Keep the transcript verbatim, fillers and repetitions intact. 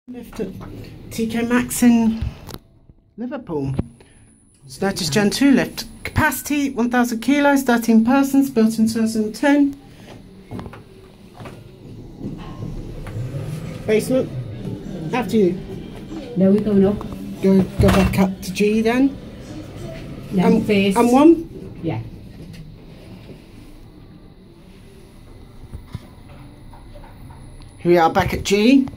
Lift at T K Maxx in Liverpool. Notice Gen two lift. Capacity one thousand kilos, thirteen persons, built in two thousand ten. Basement. After you. No, we're going up. Go go back up to G then. Then and, face. and one? Yeah. Here we are back at G.